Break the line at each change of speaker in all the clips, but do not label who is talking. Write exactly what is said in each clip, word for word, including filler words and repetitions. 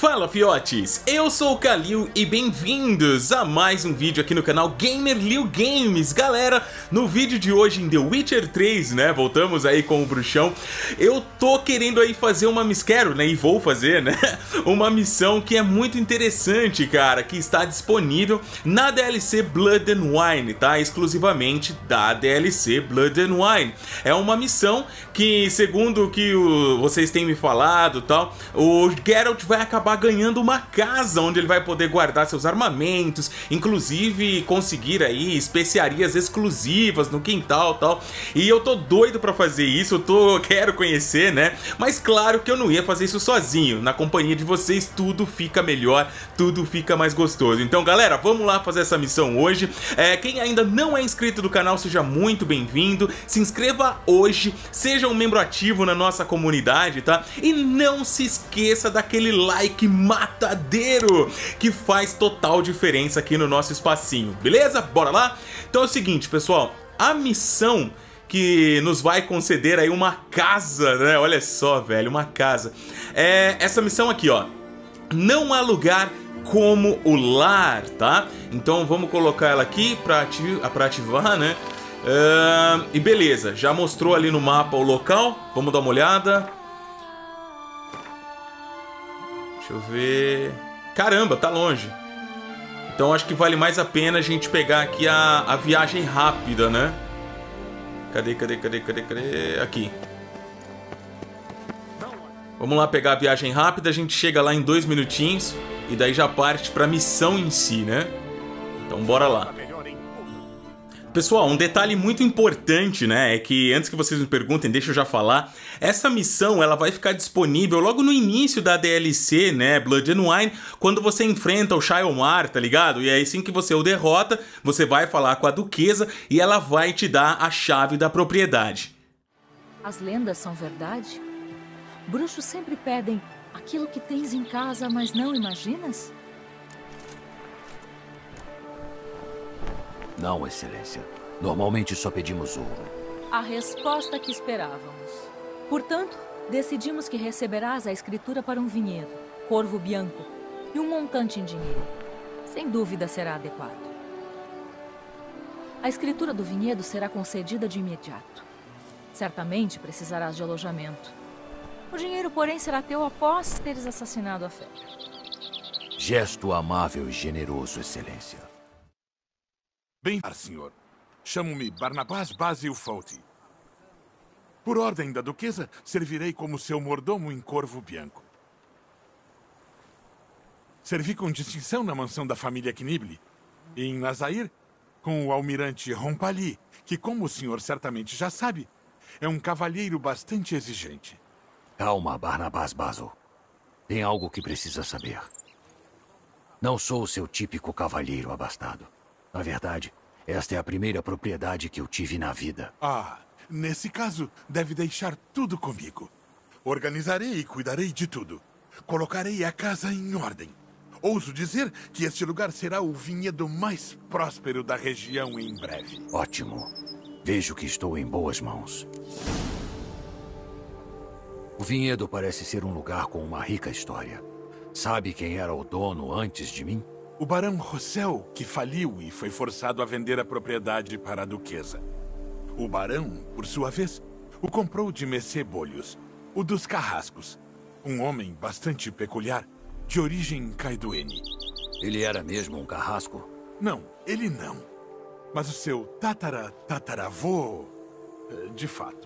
Fala fiotes, eu sou o Kalil e bem-vindos a mais um vídeo aqui no canal GamerLil Games. Galera, no vídeo de hoje em The Witcher três, né, voltamos aí com o bruxão. Eu tô querendo aí fazer uma missão, quero, né, e vou fazer, né, uma missão que é muito interessante, cara, que está disponível na D L C Blood and Wine, tá, exclusivamente da D L C Blood and Wine. É uma missão que, segundo o que o, vocês têm me falado e tal, o Geralt vai acabar ganhando uma casa onde ele vai poder guardar seus armamentos, inclusive conseguir aí especiarias exclusivas no quintal e tal. E eu tô doido pra fazer isso, eu tô, quero conhecer, né? Mas claro que eu não ia fazer isso sozinho. Na companhia de vocês tudo fica melhor, tudo fica mais gostoso. Então galera, vamos lá fazer essa missão hoje. É, quem ainda não é inscrito do canal, seja muito bem-vindo. Se inscreva hoje, seja um membro ativo na nossa comunidade, tá? E não se esqueça daquele like matadeiro que faz total diferença aqui no nosso espacinho, beleza? Bora lá? Então é o seguinte, pessoal, a missão que nos vai conceder aí uma casa, né? Olha só, velho, uma casa. É essa missão aqui, ó. Não há lugar como o lar, tá? Então vamos colocar ela aqui pra, ati pra ativar, né? Uh, e beleza, já mostrou ali no mapa o local. Vamos dar uma olhada. Deixa eu ver... Caramba, tá longe. Então acho que vale mais a pena a gente pegar aqui a, a viagem rápida, né? Cadê, cadê, cadê, cadê, cadê? Aqui. Vamos lá pegar a viagem rápida, a gente chega lá em dois minutinhos e daí já parte pra missão em si, né? Então bora lá. Pessoal, um detalhe muito importante, né, é que antes que vocês me perguntem, deixa eu já falar, essa missão ela vai ficar disponível logo no início da D L C, né, Blood and Wine, quando você enfrenta o Shaiomar, tá ligado? E aí assim que você o derrota, você vai falar com a duquesa e ela vai te dar a chave da propriedade.
As lendas são verdade? Bruxos sempre pedem aquilo que tens em casa, mas não imaginas?
Não, Excelência. Normalmente só pedimos ouro.
A resposta que esperávamos. Portanto, decidimos que receberás a escritura para um vinhedo, corvo bianco e um montante em dinheiro. Sem dúvida será adequado. A escritura do vinhedo será concedida de imediato. Certamente precisarás de alojamento. O dinheiro, porém, será teu após teres assassinado a fera.
Gesto amável e generoso, Excelência.
Bem, senhor. Chamo-me Barnabás Basil Fawlty. Por ordem da duquesa, servirei como seu mordomo em Corvo Bianco. Servi com distinção na mansão da família Knible e em Nazair com o almirante Rompali, que, como o senhor certamente já sabe, é um cavalheiro bastante exigente.
Calma, Barnabás Basil. Tem algo que precisa saber. Não sou o seu típico cavalheiro abastado. Na verdade, esta é a primeira propriedade que eu tive na vida.
Ah, nesse caso, deve deixar tudo comigo. Organizarei e cuidarei de tudo. Colocarei a casa em ordem. Ouso dizer que este lugar será o vinhedo mais próspero da região em breve.
Ótimo. Vejo que estou em boas mãos. O vinhedo parece ser um lugar com uma rica história. Sabe quem era o dono antes de mim?
O barão Rossel, que faliu e foi forçado a vender a propriedade para a duquesa. O barão, por sua vez, o comprou de Messê Bolhos, o dos Carrascos, um homem bastante peculiar, de origem caiduene.
Ele era mesmo um carrasco?
Não, ele não. Mas o seu tatara-tataravô, de fato.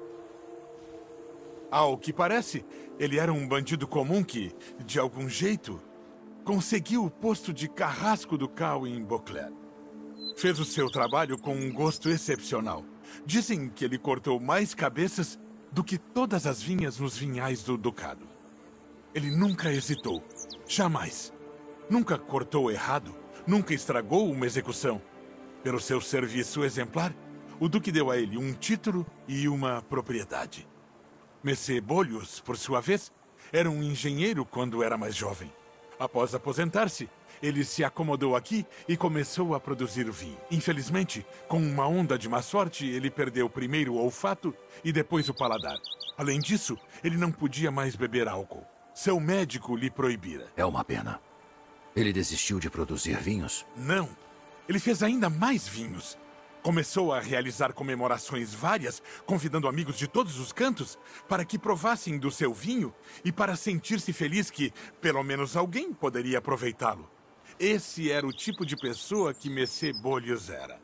Ao que parece, ele era um bandido comum que, de algum jeito, conseguiu o posto de carrasco do Cal em Beauclair. Fez o seu trabalho com um gosto excepcional. Dizem que ele cortou mais cabeças do que todas as vinhas nos vinhais do ducado. Ele nunca hesitou. Jamais. Nunca cortou errado. Nunca estragou uma execução. Pelo seu serviço exemplar, o duque deu a ele um título e uma propriedade. Messê Bolhos, por sua vez, era um engenheiro quando era mais jovem. Após aposentar-se, ele se acomodou aqui e começou a produzir vinho. Infelizmente, com uma onda de má sorte, ele perdeu primeiro o olfato e depois o paladar. Além disso, ele não podia mais beber álcool. Seu médico lhe proibira.
É uma pena. Ele desistiu de produzir vinhos?
Não. Ele fez ainda mais vinhos. Começou a realizar comemorações várias, convidando amigos de todos os cantos para que provassem do seu vinho e para sentir-se feliz que, pelo menos, alguém poderia aproveitá-lo. Esse era o tipo de pessoa que Messê Bolhos era.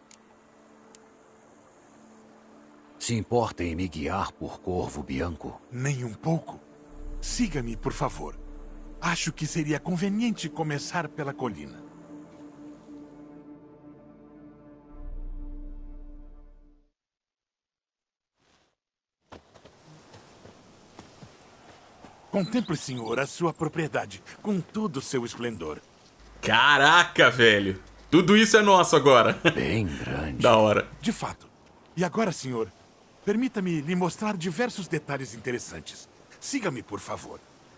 Se importa em me guiar por Corvo Bianco?
Nem um pouco. Siga-me, por favor. Acho que seria conveniente começar pela colina. Contemple, senhor, a sua propriedade, com todo o seu esplendor.
Caraca, velho. Tudo isso é nosso agora.
Bem grande.
Da hora.
De fato. E agora, senhor, permita-me lhe mostrar diversos detalhes interessantes. Siga-me, por favor.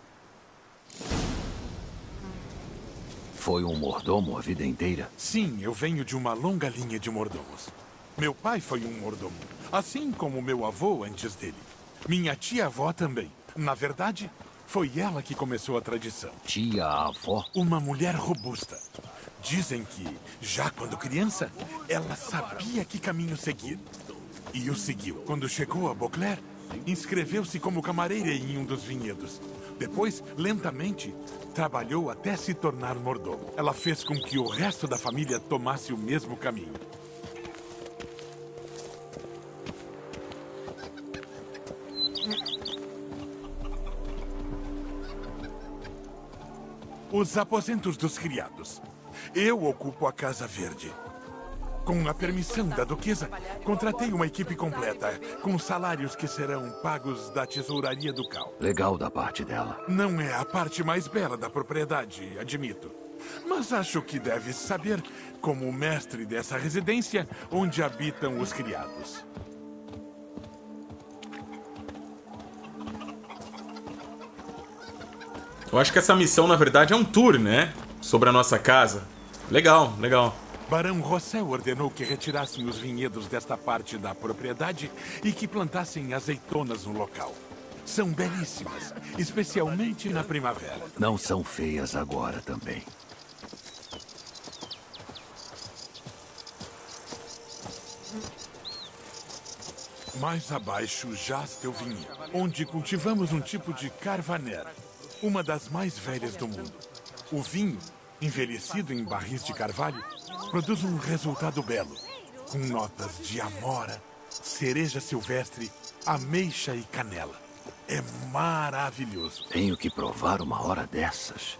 Foi um mordomo a vida inteira?
Sim, eu venho de uma longa linha de mordomos. Meu pai foi um mordomo, assim como meu avô antes dele. Minha tia-avó também. Na verdade, foi ela que começou a tradição.
Tia-avó?
Uma mulher robusta. Dizem que, já quando criança, ela sabia que caminho seguir. E o seguiu. Quando chegou a Beauclair, inscreveu-se como camareira em um dos vinhedos. Depois, lentamente, trabalhou até se tornar mordomo. Ela fez com que o resto da família tomasse o mesmo caminho. Os aposentos dos criados. Eu ocupo a Casa Verde. Com a permissão da duquesa, contratei uma equipe completa, com salários que serão pagos da tesouraria ducal.
Legal da parte dela.
Não é a parte mais bela da propriedade, admito. Mas acho que deve saber, como mestre dessa residência, onde habitam os criados.
Eu acho que essa missão, na verdade, é um tour, né? Sobre a nossa casa. Legal, legal.
Barão Rossel ordenou que retirassem os vinhedos desta parte da propriedade e que plantassem azeitonas no local. São belíssimas, especialmente na primavera.
Não são feias agora também.
Mais abaixo, jaz teu vinhedo, onde cultivamos um tipo de carvaner, uma das mais velhas do mundo. O vinho, envelhecido em barris de carvalho, produz um resultado belo, com notas de amora, cereja silvestre, ameixa e canela. É maravilhoso.
Tenho que provar uma hora dessas.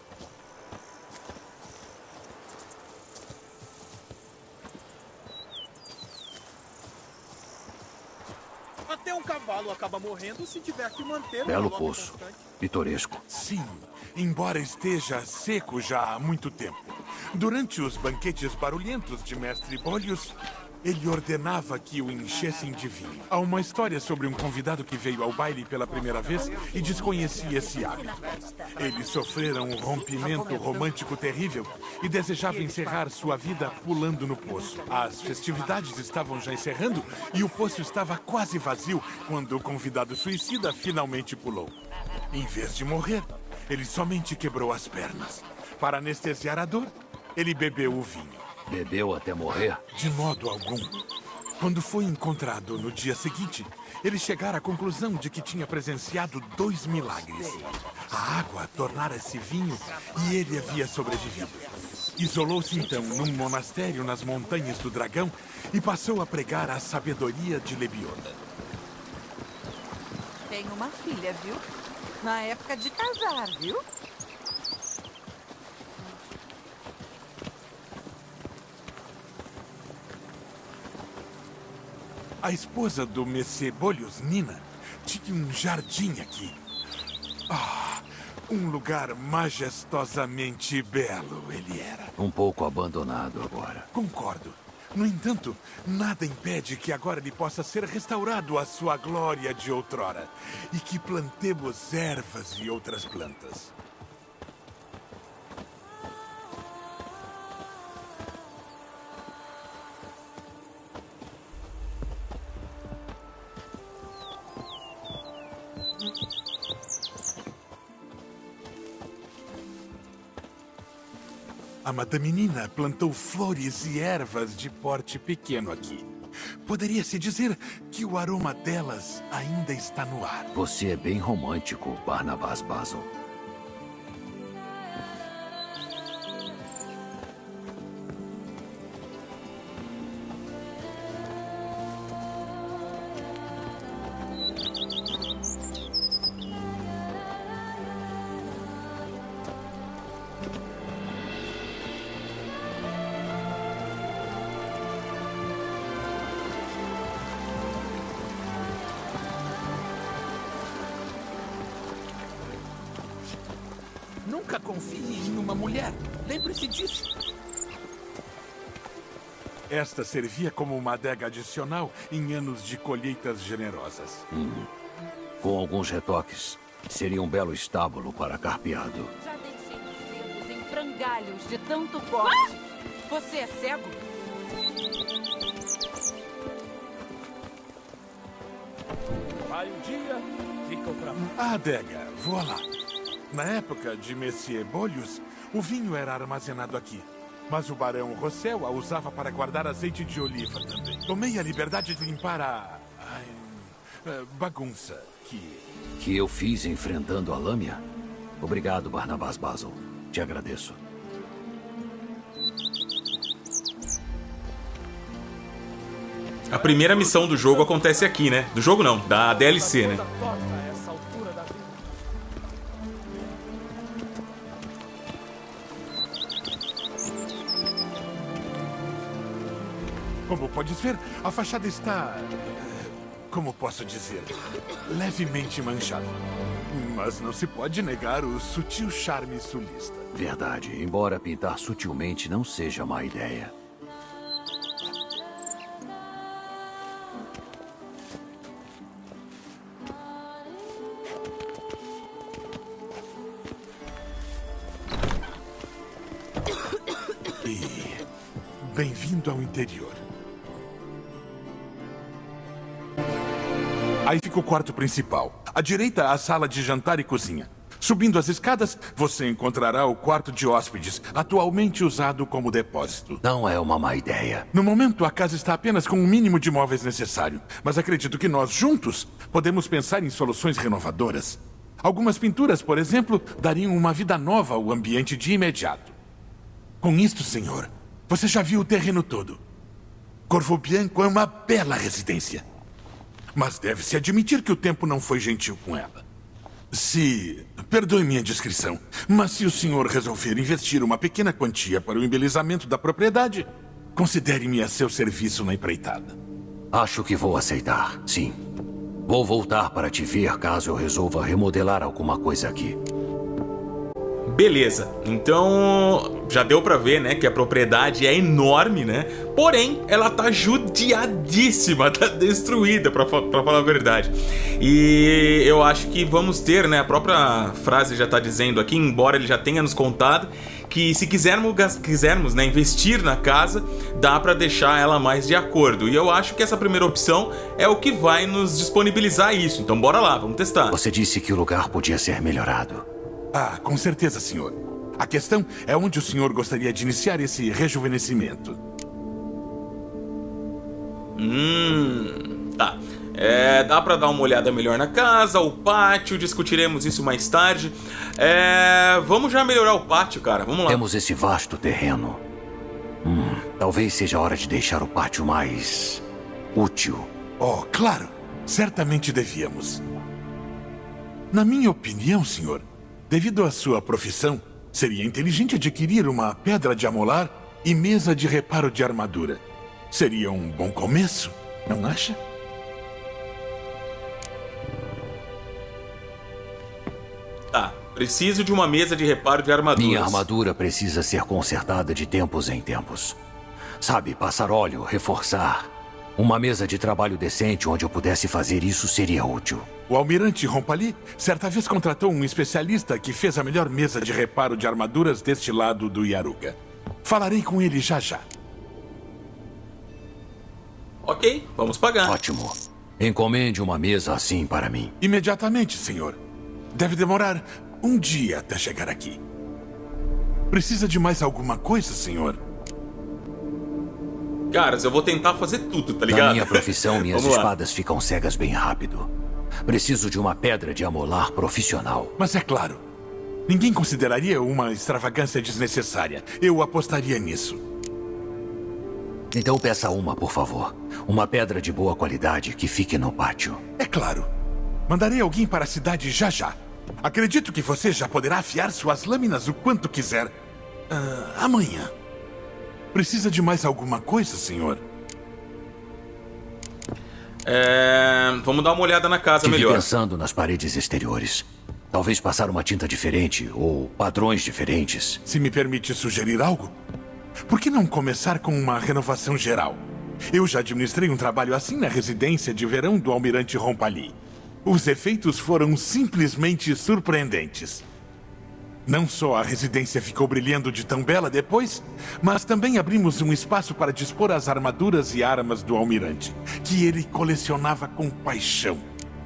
Até um cavalo acaba morrendo se tiver que manter um
Belo
galope
poço.
constante.
Pitoresco.
Sim, embora esteja seco já há muito tempo. Durante os banquetes barulhentos de Mestre Bolhos, ele ordenava que o enchessem de vinho. Há uma história sobre um convidado que veio ao baile pela primeira vez e desconhecia esse hábito. Eles sofreram um rompimento romântico terrível e desejavam encerrar sua vida pulando no poço. As festividades estavam já encerrando e o poço estava quase vazio quando o convidado suicida finalmente pulou. Em vez de morrer, ele somente quebrou as pernas. Para anestesiar a dor, ele bebeu o vinho.
Bebeu até morrer?
De modo algum. Quando foi encontrado no dia seguinte, ele chegara à conclusão de que tinha presenciado dois milagres. A água tornara-se vinho e ele havia sobrevivido. Isolou-se então num monastério nas Montanhas do Dragão e passou a pregar a sabedoria de Lebioda.
Tenho uma filha, viu? Na época de casar, viu?
A esposa do Messê Bolhos, Nina, tinha um jardim aqui. Ah, um lugar majestosamente belo ele era.
Um pouco abandonado agora.
Concordo. No entanto, nada impede que agora ele possa ser restaurado à sua glória de outrora e que plantemos ervas e outras plantas. A Madame Nina plantou flores e ervas de porte pequeno aqui. Poderia-se dizer que o aroma delas ainda está no ar.
Você é bem romântico, Barnabás Basil.
Nunca confie em uma mulher. Lembre-se disso.
Esta servia como uma adega adicional em anos de colheitas generosas.
Hum. Com alguns retoques, seria um belo estábulo para carpeado.
Já deixei os dedos em frangalhos de tanto corte. Você é cego?
Vai um dia, fica outra.
A adega, voa lá. Na época de Monsieur Bolhos, o vinho era armazenado aqui. Mas o Barão Rossel a usava para guardar azeite de oliva também. Tomei a liberdade de limpar a... a, a bagunça que...
Que eu fiz enfrentando a lâmina? Obrigado, Barnabás Basil. Te agradeço.
A primeira missão do jogo acontece aqui, né? Do jogo não, da D L C, né?
Como podes ver, a fachada está... como posso dizer? Levemente manchada. Mas não se pode negar o sutil charme sulista.
Verdade, embora pintar sutilmente não seja má ideia.
E... bem-vindo ao interior. Aí fica o quarto principal. À direita, a sala de jantar e cozinha. Subindo as escadas, você encontrará o quarto de hóspedes, atualmente usado como depósito.
Não é uma má ideia.
No momento, a casa está apenas com o mínimo de móveis necessário. Mas acredito que nós, juntos, podemos pensar em soluções renovadoras. Algumas pinturas, por exemplo, dariam uma vida nova ao ambiente de imediato. Com isto, senhor, você já viu o terreno todo. Corvo Bianco é uma bela residência. Mas deve-se admitir que o tempo não foi gentil com ela. Se... perdoe minha descrição, mas se o senhor resolver investir uma pequena quantia para o embelezamento da propriedade, considere-me a seu serviço na empreitada.
Acho que vou aceitar, sim. Vou voltar para te ver caso eu resolva remodelar alguma coisa aqui.
Beleza, então já deu pra ver, né, que a propriedade é enorme, né? Porém, ela tá judiadíssima, tá destruída, pra, pra falar a verdade. E eu acho que vamos ter, né, a própria frase já tá dizendo aqui, embora ele já tenha nos contado, que se quisermos, quisermos né, investir na casa, dá pra deixar ela mais de acordo. E eu acho que essa primeira opção é o que vai nos disponibilizar isso. Então bora lá, vamos testar.
Você disse que o lugar podia ser melhorado.
Ah, com certeza, senhor. A questão é onde o senhor gostaria de iniciar esse rejuvenescimento.
Hum... Tá. É, dá pra dar uma olhada melhor na casa, o pátio, discutiremos isso mais tarde. É... Vamos já melhorar o pátio, cara. Vamos lá.
Temos esse vasto terreno. Hum, talvez seja a hora de deixar o pátio mais... útil.
Oh, claro. Certamente devíamos. Na minha opinião, senhor... devido à sua profissão, seria inteligente adquirir uma pedra de amolar e mesa de reparo de armadura. Seria um bom começo, não acha?
Tá, preciso de uma mesa de reparo de armaduras.
Minha armadura precisa ser consertada de tempos em tempos. Sabe, passar óleo, reforçar. Uma mesa de trabalho decente onde eu pudesse fazer isso seria útil.
O almirante Rompali certa vez contratou um especialista que fez a melhor mesa de reparo de armaduras deste lado do Yaruga. Falarei com ele já já.
Ok, vamos pagar.
Ótimo. Encomende uma mesa assim para mim.
Imediatamente, senhor. Deve demorar um dia até chegar aqui. Precisa de mais alguma coisa, senhor?
Caras, eu vou tentar fazer tudo, tá ligado?
Na minha profissão, minhas
Vamos lá.
espadas ficam cegas bem rápido. Preciso de uma pedra de amolar profissional.
Mas é claro, ninguém consideraria uma extravagância desnecessária. Eu apostaria nisso.
Então peça uma, por favor. Uma pedra de boa qualidade que fique no pátio.
É claro. Mandarei alguém para a cidade já já. Acredito que você já poderá afiar suas lâminas o quanto quiser. Ah, amanhã. Precisa de mais alguma coisa, senhor?
É... Vamos dar uma olhada na casa
Estive
melhor.
pensando nas paredes exteriores. Talvez passar uma tinta diferente ou padrões diferentes.
Se me permite sugerir algo, por que não começar com uma renovação geral? Eu já administrei um trabalho assim na residência de verão do Almirante Rompali. Os efeitos foram simplesmente surpreendentes. Não só a residência ficou brilhando de tão bela depois, mas também abrimos um espaço para dispor as armaduras e armas do Almirante, que ele colecionava com paixão.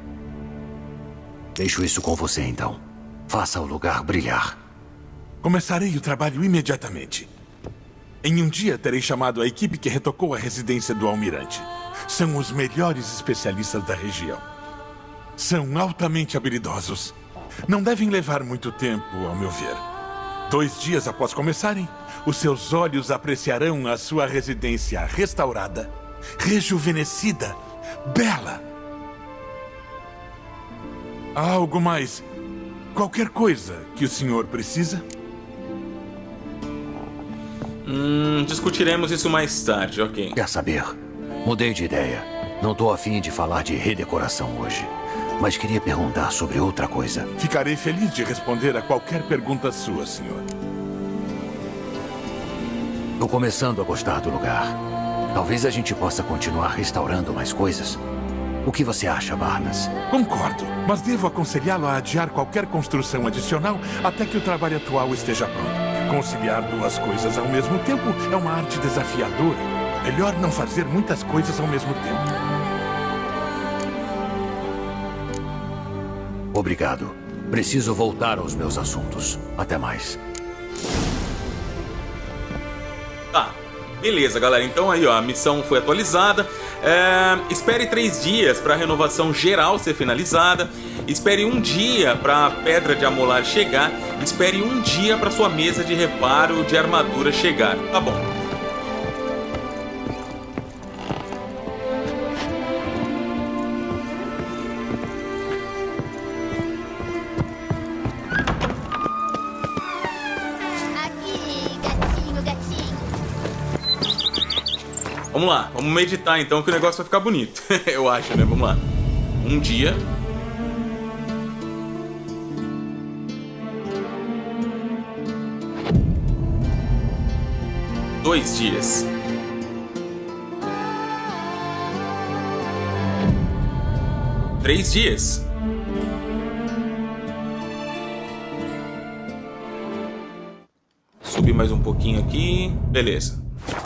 Deixo isso com você, então. Faça o lugar brilhar.
Começarei o trabalho imediatamente. Em um dia terei chamado a equipe que retocou a residência do Almirante. São os melhores especialistas da região. São altamente habilidosos. Não devem levar muito tempo, ao meu ver. Dois dias após começarem, os seus olhos apreciarão a sua residência restaurada, rejuvenescida, bela. Há algo mais? Qualquer coisa que o senhor precisa?
Hum, discutiremos isso mais tarde, ok.
Quer saber? Mudei de ideia. Não tô afim de falar de redecoração hoje. Mas queria perguntar sobre outra coisa.
Ficarei feliz de responder a qualquer pergunta sua, senhor.
Tô começando a gostar do lugar. Talvez a gente possa continuar restaurando mais coisas. O que você acha, Barnas?
Concordo, mas devo aconselhá-lo a adiar qualquer construção adicional até que o trabalho atual esteja pronto. Conciliar duas coisas ao mesmo tempo é uma arte desafiadora. Melhor não fazer muitas coisas ao mesmo tempo.
Obrigado. Preciso voltar aos meus assuntos. Até mais.
Tá, beleza, galera. Então aí, ó, a missão foi atualizada. É, espere três dias para a renovação geral ser finalizada. Espere um dia para a pedra de amolar chegar. Espere um dia para sua mesa de reparo de armadura chegar. Tá bom. Vamos lá, vamos meditar então que o negócio vai ficar bonito. Eu acho, né? Vamos lá. Um dia. Dois dias. Três dias. Subir mais um pouquinho aqui. Beleza.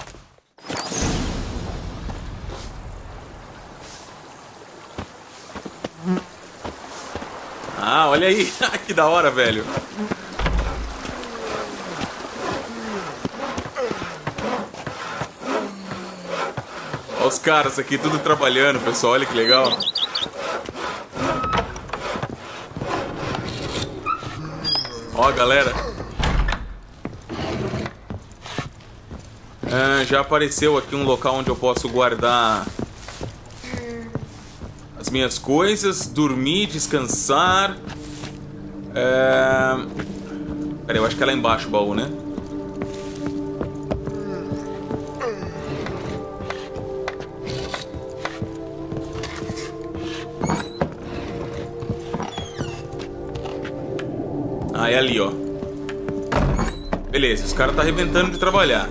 Ah, olha aí. Que da hora, velho. Olha os caras aqui, tudo trabalhando, pessoal. Olha que legal. Ó, galera. Ah, já apareceu aqui um local onde eu posso guardar as minhas coisas, dormir, descansar. É... Pera aí, eu acho que é lá embaixo o baú, né? Ah, é ali, ó. Beleza, os caras tá arrebentando de trabalhar.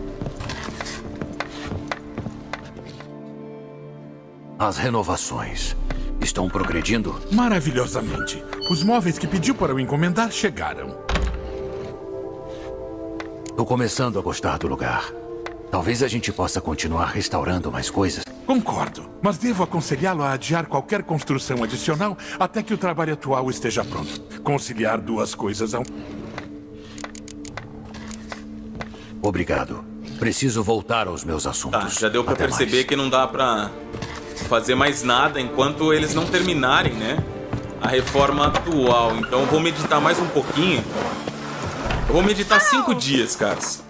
As renovações estão progredindo?
Maravilhosamente. Os móveis que pediu para eu encomendar chegaram.
Tô começando a gostar do lugar. Talvez a gente possa continuar restaurando mais coisas.
Concordo, mas devo aconselhá-lo a adiar qualquer construção adicional até que o trabalho atual esteja pronto. Conciliar duas coisas ao...
Obrigado. Preciso voltar aos meus assuntos.
Tá, já deu pra
Até
perceber
mais.
que não dá pra fazer mais nada enquanto eles não terminarem, né? A reforma atual. Então eu vou meditar mais um pouquinho. Eu vou meditar cinco dias, caras.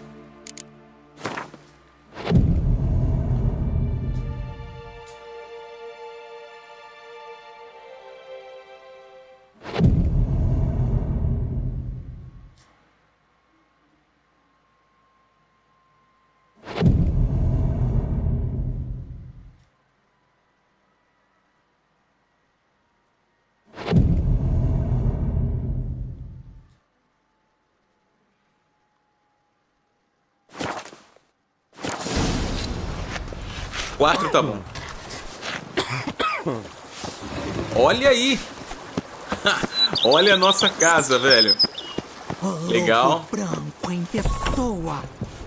Quatro tá bom. Olha aí. Olha a nossa casa, velho. Legal.
Branco em pessoa.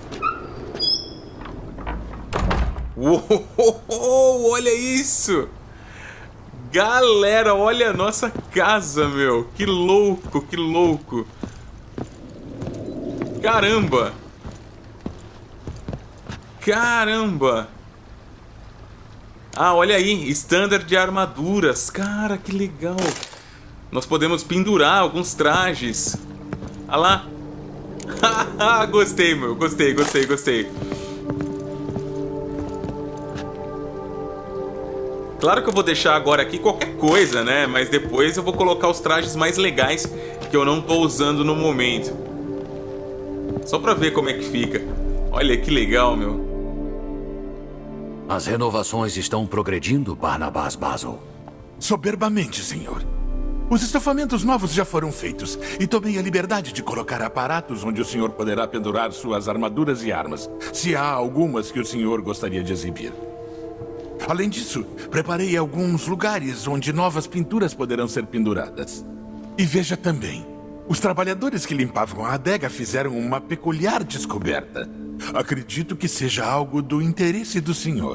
Uou, olha isso. Galera, olha a nossa casa, meu. Que louco, que louco. Caramba. Caramba. Ah, olha aí, standard de armaduras. Cara, que legal. Nós podemos pendurar alguns trajes. Olha lá. Gostei, meu. Gostei, gostei, gostei. Claro que eu vou deixar agora aqui qualquer coisa, né? Mas depois eu vou colocar os trajes mais legais que eu não tô usando no momento. Só pra ver como é que fica. Olha que legal, meu.
As renovações estão progredindo, Barnabás Basil?
Soberbamente, senhor. Os estofamentos novos já foram feitos e tomei a liberdade de colocar aparatos onde o senhor poderá pendurar suas armaduras e armas, se há algumas que o senhor gostaria de exibir. Além disso, preparei alguns lugares onde novas pinturas poderão ser penduradas. E veja também, os trabalhadores que limpavam a adega fizeram uma peculiar descoberta. Acredito que seja algo do interesse do senhor.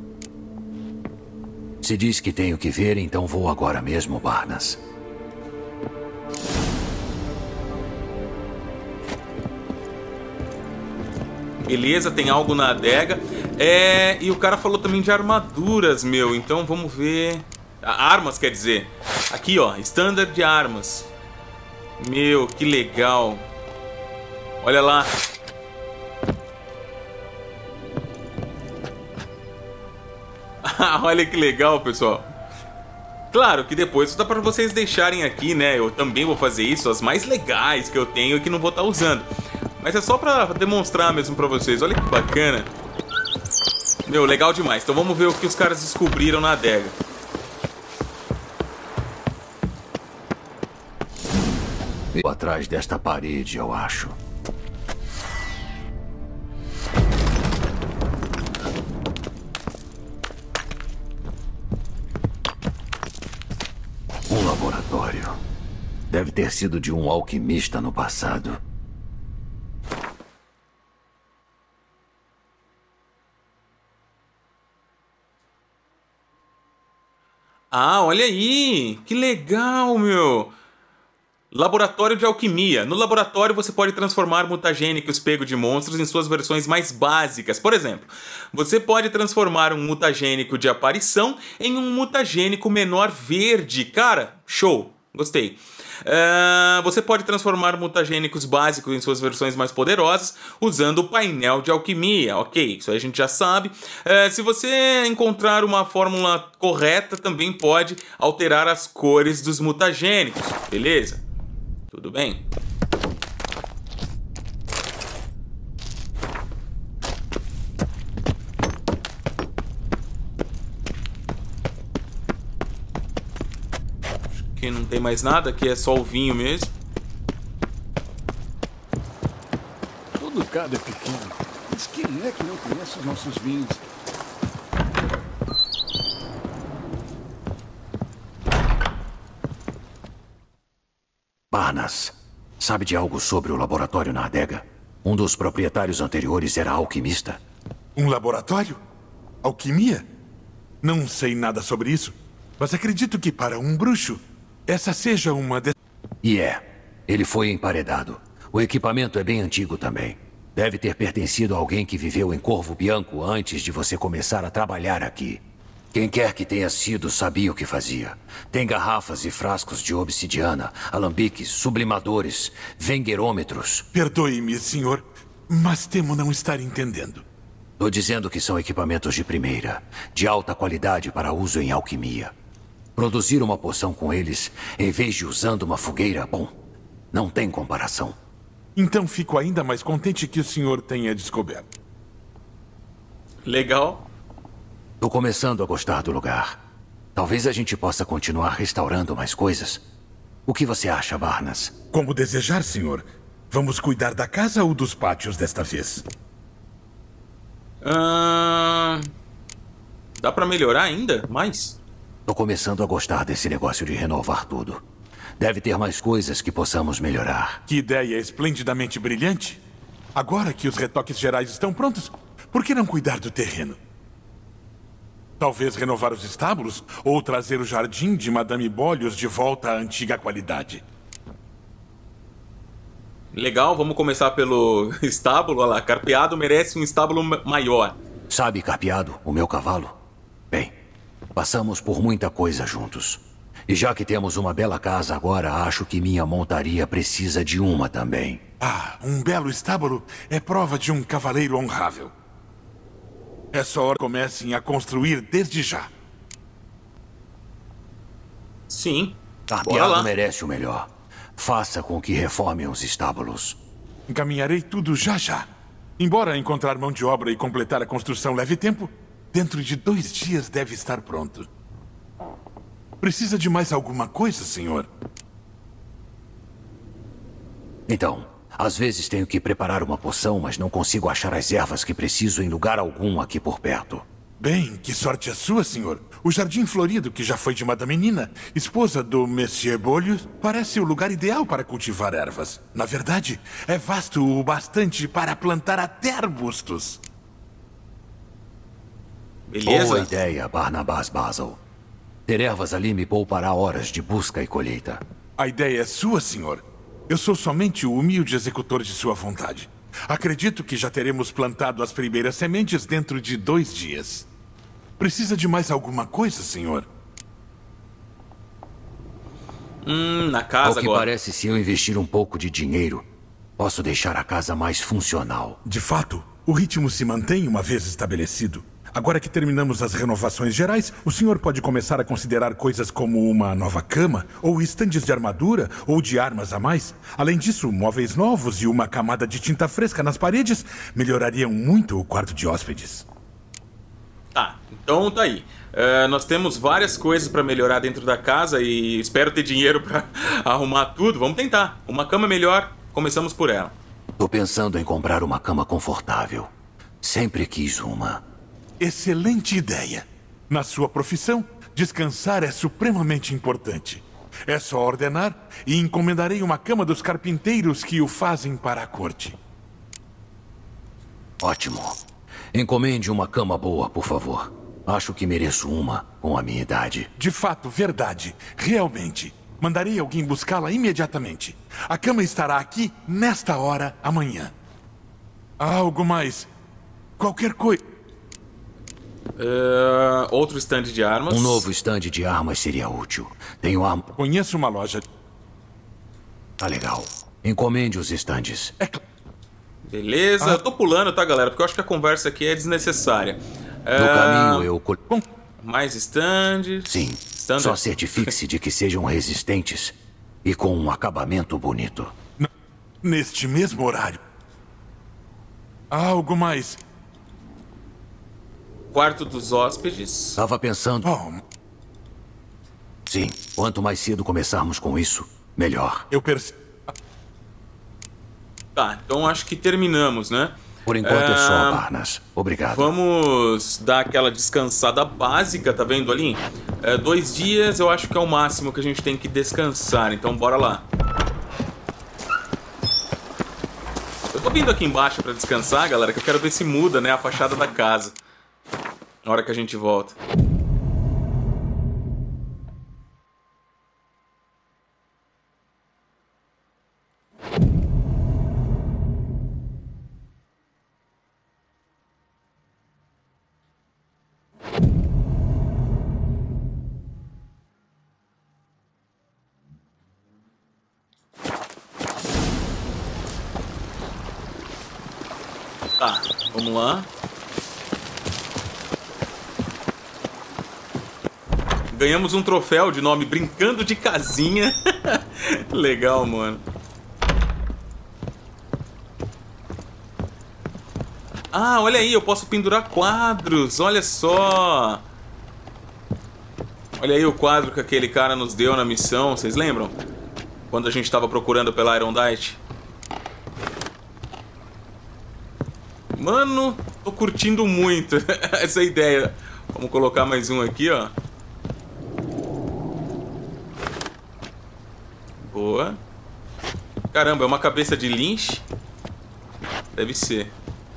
Se diz que tenho que ver, então vou agora mesmo, Barnas.
Beleza, tem algo na adega. É, e o cara falou também de armaduras, meu. Então vamos ver. Armas, quer dizer. Aqui, ó, standard de armas. Meu, que legal. Olha lá. Olha que legal, pessoal. Claro que depois dá pra vocês deixarem aqui, né? Eu também vou fazer isso, as mais legais que eu tenho e que não vou estar usando. Mas é só pra demonstrar mesmo pra vocês. Olha que bacana. Meu, legal demais. Então vamos ver o que os caras descobriram na adega.
Atrás desta parede, eu acho. Um laboratório. Deve ter sido de um alquimista no passado.
Ah, olha aí! Que legal, meu! Laboratório de alquimia. No laboratório você pode transformar mutagênicos pego de monstros em suas versões mais básicas. Por exemplo, você pode transformar um mutagênico de aparição em um mutagênico menor verde. Cara, show! Gostei. Uh, você pode transformar mutagênicos básicos em suas versões mais poderosas usando o painel de alquimia. Ok, isso aí a gente já sabe. Uh, se você encontrar uma fórmula correta, também pode alterar as cores dos mutagênicos. Beleza? Tudo bem. Acho que não tem mais nada, aqui é só o vinho mesmo.
Todo gado é pequeno. Mas quem é que não conhece os nossos vinhos?
Barnas, sabe de algo sobre o laboratório na adega? Um dos proprietários anteriores era alquimista.
Um laboratório? Alquimia? Não sei nada sobre isso, mas acredito que para um bruxo, essa seja uma de...
E é. Ele foi emparedado. O equipamento é bem antigo também. Deve ter pertencido a alguém que viveu em Corvo Bianco antes de você começar a trabalhar aqui. Quem quer que tenha sido sabia o que fazia. Tem garrafas e frascos de obsidiana, alambiques, sublimadores, vengerômetros.
Perdoe-me, senhor, mas temo não estar entendendo.
Tô dizendo que são equipamentos de primeira, de alta qualidade para uso em alquimia. Produzir uma poção com eles, em vez de usando uma fogueira, bom, não tem comparação.
Então fico ainda mais contente que o senhor tenha descoberto.
Legal.
Tô começando a gostar do lugar. Talvez a gente possa continuar restaurando mais coisas. O que você acha, Barnas?
Como desejar, senhor. Vamos cuidar da casa ou dos pátios desta vez?
Ah, dá pra melhorar ainda? Mais?
Tô começando a gostar desse negócio de renovar tudo. Deve ter mais coisas que possamos melhorar.
Que ideia esplendidamente brilhante. Agora que os retoques gerais estão prontos, por que não cuidar do terreno? Talvez renovar os estábulos ou trazer o jardim de Madame Bolhos de volta à antiga qualidade.
Legal, vamos começar pelo estábulo. Olha lá, Carpeado merece um estábulo maior.
Sabe, Carpeado, o meu cavalo? Bem, passamos por muita coisa juntos. E já que temos uma bela casa agora, acho que minha montaria precisa de uma também.
Ah, um belo estábulo é prova de um cavaleiro honrável. É só hora que comecem a construir desde já.
Sim.
Carpeado merece o melhor. Faça com que reformem os estábulos.
Encaminharei tudo já já. Embora encontrar mão de obra e completar a construção leve tempo, dentro de dois dias deve estar pronto. Precisa de mais alguma coisa, senhor?
Então, às vezes tenho que preparar uma poção, mas não consigo achar as ervas que preciso em lugar algum aqui por perto.
Bem, que sorte a sua, senhor. O Jardim Florido, que já foi de Madame Nina, esposa do Monsieur Bolhos, parece o lugar ideal para cultivar ervas. Na verdade, é vasto o bastante para plantar até arbustos.
Beleza.
Boa ideia, Barnabás Basil. Ter ervas ali me poupará horas de busca e colheita.
A ideia é sua, senhor. Eu sou somente o humilde executor de sua vontade. Acredito que já teremos plantado as primeiras sementes dentro de dois dias. Precisa de mais alguma coisa, senhor?
Hum, na casa
Ao que
agora.
parece, se eu investir um pouco de dinheiro, posso deixar a casa mais funcional.
De fato, o ritmo se mantém uma vez estabelecido. Agora que terminamos as renovações gerais, o senhor pode começar a considerar coisas como uma nova cama, ou estandes de armadura, ou de armas a mais. Além disso, móveis novos e uma camada de tinta fresca nas paredes melhorariam muito o quarto de hóspedes.
Tá, então tá aí. Uh, nós temos várias coisas pra melhorar dentro da casa e espero ter dinheiro pra arrumar tudo. Vamos tentar. Uma cama melhor, começamos por ela.
Tô pensando em comprar uma cama confortável. Sempre quis uma.
Excelente ideia. Na sua profissão, descansar é supremamente importante. É só ordenar e encomendarei uma cama dos carpinteiros que o fazem para a corte.
Ótimo. Encomende uma cama boa, por favor. Acho que mereço uma com a minha idade.
De fato, verdade. Realmente. Mandarei alguém buscá-la imediatamente. A cama estará aqui nesta hora amanhã. Há algo mais? Qualquer coisa...
Uh, outro stand de armas.
Um novo stand de armas seria útil. Tenho arma...
Conheço uma loja.
Tá legal. Encomende os estandes.
É claro.
Beleza.
Ah.
Eu tô pulando, tá, galera? Porque eu acho que a conversa aqui é desnecessária.
No
Uh,
caminho eu... col-
Mais stands.
Sim.
Standard.
Só certifique-se de que sejam resistentes e com um acabamento bonito.
N- Neste mesmo horário. Há algo mais?
Quarto dos hóspedes.
Tava pensando...
Bom,
Sim. Quanto mais cedo começarmos com isso, melhor.
eu percebo.
Tá, então acho que terminamos, né?
Por enquanto é só,
Ah,
Barnas. Obrigado.
Vamos dar aquela descansada básica, tá vendo ali? É, dois dias eu acho que é o máximo que a gente tem que descansar, então bora lá. Eu tô vindo aqui embaixo pra descansar, galera, que eu quero ver se muda, né, a fachada da casa. Na hora que a gente volta. Tá, vamos lá. Ganhamos um troféu de nome Brincando de Casinha. Legal, mano. Ah, olha aí, eu posso pendurar quadros. Olha só. Olha aí o quadro que aquele cara nos deu na missão. Vocês lembram? Quando a gente estava procurando pela Irondite. Mano, tô curtindo muito essa ideia. Vamos colocar mais um aqui, ó. Boa. Caramba, é uma cabeça de linche? Deve ser.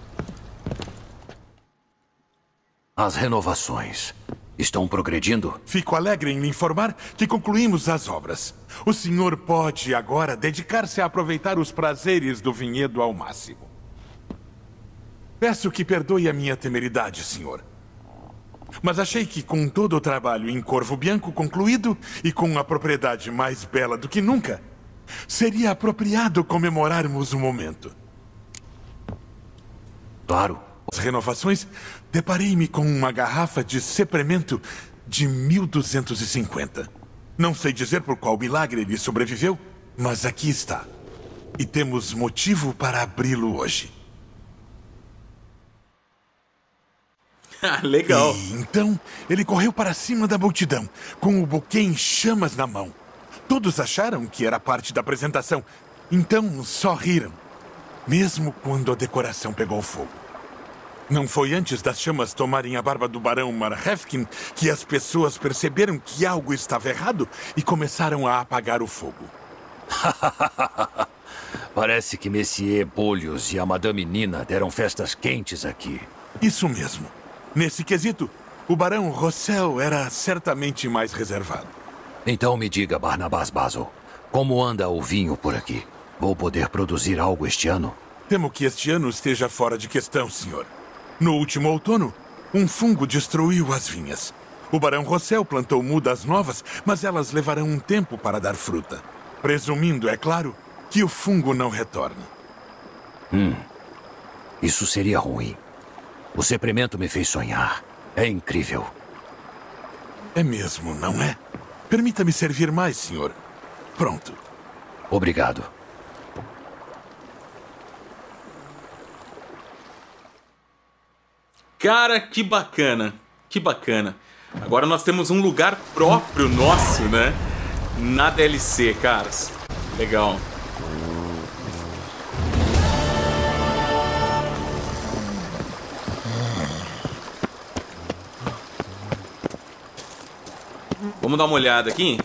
As renovações estão progredindo?
Fico alegre em lhe informar que concluímos as obras. O senhor pode agora dedicar-se a aproveitar os prazeres do vinhedo ao máximo. Peço que perdoe a minha temeridade, senhor. Mas achei que com todo o trabalho em Corvo Bianco concluído e com a propriedade mais bela do que nunca, seria apropriado comemorarmos o momento.
Claro.
As renovações, deparei-me com uma garrafa de sepremento de mil duzentos e cinquenta. Não sei dizer por qual milagre ele sobreviveu, mas aqui está. E temos motivo para abri-lo hoje.
Legal.
E então, ele correu para cima da multidão, com o buquê em chamas na mão. Todos acharam que era parte da apresentação, então só riram, mesmo quando a decoração pegou fogo. Não foi antes das chamas tomarem a barba do barão Marhefkin que as pessoas perceberam que algo estava errado e começaram a apagar o fogo.
Parece que Messier Bolhos e a Madame Nina deram festas quentes aqui.
Isso mesmo. Nesse quesito, o barão Rossel era certamente mais reservado.
Então me diga, Barnabás Basil, como anda o vinho por aqui? Vou poder produzir algo este ano?
Temo que este ano esteja fora de questão, senhor. No último outono, um fungo destruiu as vinhas. O barão Rossel plantou mudas novas, mas elas levarão um tempo para dar fruta. Presumindo, é claro, que o fungo não retorna.
Hum, isso seria ruim. O sepremento me fez sonhar. É incrível.
É mesmo, não é? Permita-me servir mais, senhor. Pronto.
Obrigado.
Cara, que bacana. Que bacana. Agora nós temos um lugar próprio nosso, né? Na D L C, caras. Legal. Vamos dar uma olhada aqui?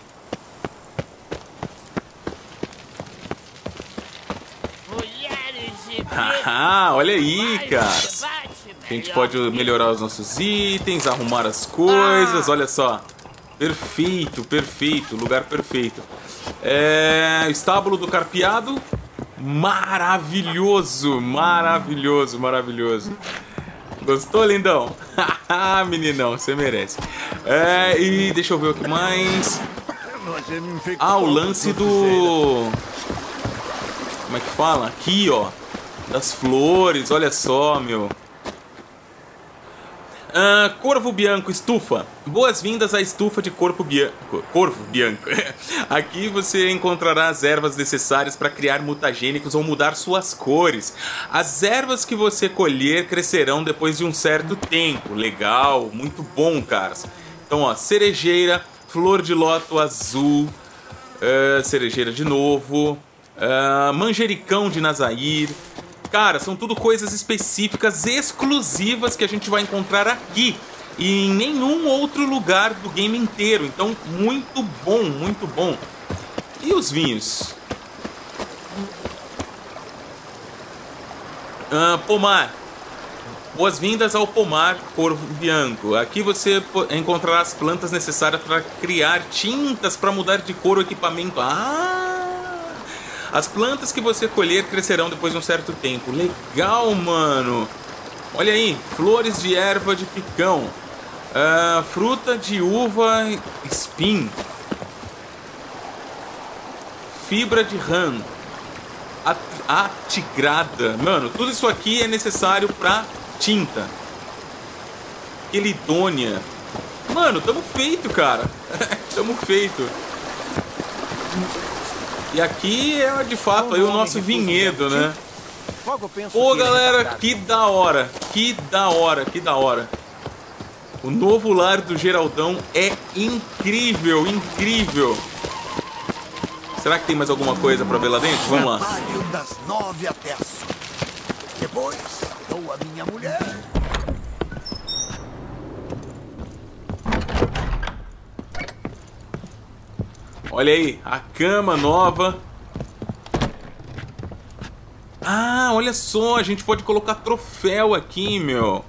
Haha, olha aí, cara. A gente pode melhorar os nossos itens, arrumar as coisas, olha só. Perfeito, perfeito, lugar perfeito. É... Estábulo do Carpeado. Maravilhoso, maravilhoso, maravilhoso. Gostou, lindão? Haha, meninão, você merece. É, e deixa eu ver o que mais. Ah, o lance do... Como é que fala? Aqui, ó. Das flores, olha só, meu. Uh, Corvo Bianco, estufa. Boas-vindas à estufa de Corpo Bianco. Corvo Bianco. Aqui você encontrará as ervas necessárias para criar mutagênicos ou mudar suas cores. As ervas que você colher crescerão depois de um certo tempo. Legal, muito bom, caras. Então, ó, cerejeira, flor de lótus azul, uh, cerejeira de novo, uh, manjericão de Nazair. Cara, são tudo coisas específicas, exclusivas que a gente vai encontrar aqui e em nenhum outro lugar do game inteiro. Então, muito bom, muito bom. E os vinhos? Ah, pomar. Boas-vindas ao Pomar Corvo Bianco. Aqui você encontrará as plantas necessárias para criar tintas para mudar de cor o equipamento. Ah! As plantas que você colher crescerão depois de um certo tempo. Legal, mano. Olha aí, flores de erva de picão. Uh, fruta de uva espim. Fibra de rã. atigrada. Mano, tudo isso aqui é necessário pra tinta. Quelidônia. Mano, tamo feito, cara. Tamo feito. E aqui é de fato aí o nosso vinhedo, né? Pô, galera, que da hora. Que da hora, que da hora. O novo lar do Geraldão é incrível, incrível. Será que tem mais alguma coisa pra ver lá dentro? Vamos lá.
Trabalho das nove até as cinco. Depois, dou a minha mulher.
Olha aí, a cama nova. Ah, olha só, a gente pode colocar troféu aqui, meu.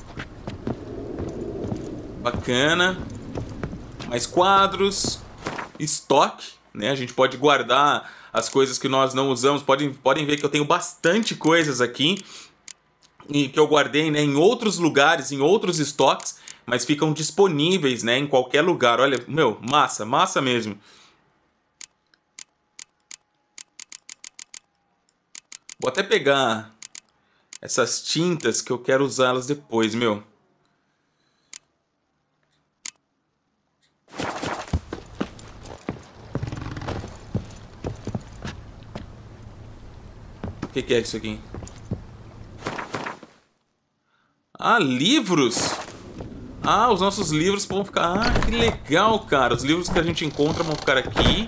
Bacana. Mais quadros. Estoque, né? A gente pode guardar as coisas que nós não usamos. Podem, podem ver que eu tenho bastante coisas aqui e que eu guardei, né, em outros lugares, em outros estoques, mas ficam disponíveis, né, em qualquer lugar. Olha, meu, massa, massa mesmo. Vou até pegar essas tintas que eu quero usá-las depois, meu. O que, que é isso aqui? Ah, livros! Ah, os nossos livros vão ficar... Ah, que legal, cara. Os livros que a gente encontra vão ficar aqui.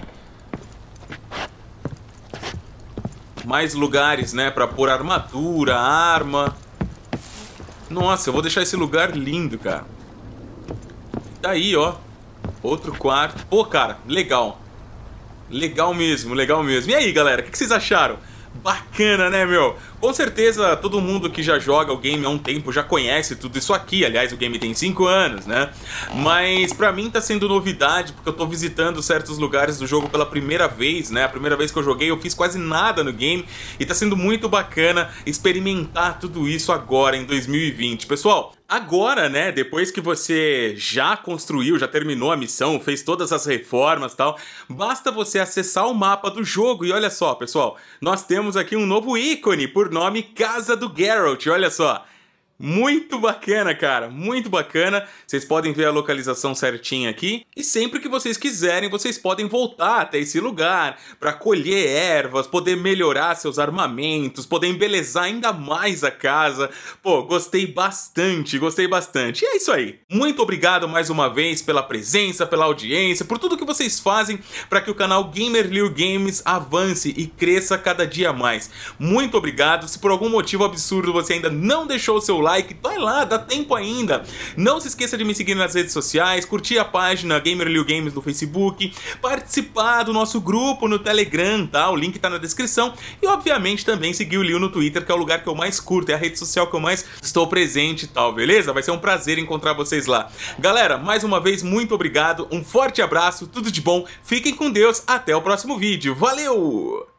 Mais lugares, né, pra pôr armadura, arma. Nossa, eu vou deixar esse lugar lindo, cara. Tá aí, ó. Outro quarto. Pô, cara, legal. Legal mesmo, legal mesmo. E aí, galera, o que vocês acharam? Bacana, né, meu? Com certeza todo mundo que já joga o game há um tempo já conhece tudo isso aqui. Aliás, o game tem cinco anos, né? Mas pra mim tá sendo novidade, porque eu tô visitando certos lugares do jogo pela primeira vez, né? A primeira vez que eu joguei eu fiz quase nada no game e tá sendo muito bacana experimentar tudo isso agora em dois mil e vinte. Pessoal, agora, né, depois que você já construiu, já terminou a missão, fez todas as reformas e tal, basta você acessar o mapa do jogo e olha só, pessoal, nós temos aqui um novo ícone por nome Casa do Geralt, olha só. Muito bacana, cara, muito bacana. Vocês podem ver a localização certinha aqui. E sempre que vocês quiserem, vocês podem voltar até esse lugar para colher ervas, poder melhorar seus armamentos, poder embelezar ainda mais a casa. Pô, gostei bastante, gostei bastante. E é isso aí. Muito obrigado mais uma vez pela presença, pela audiência, por tudo que vocês fazem para que o canal GamerLeo Games avance e cresça cada dia mais. Muito obrigado. Se por algum motivo absurdo você ainda não deixou o seu like, vai lá, dá tempo ainda. Não se esqueça de me seguir nas redes sociais, curtir a página GamerLeo Games no Facebook, participar do nosso grupo no Telegram, tá? O link tá na descrição. E obviamente também seguir o Leo no Twitter, que é o lugar que eu mais curto, é a rede social que eu mais estou presente e tal, beleza? Vai ser um prazer encontrar vocês lá. Galera, mais uma vez, muito obrigado, um forte abraço, tudo de bom, fiquem com Deus, até o próximo vídeo, valeu!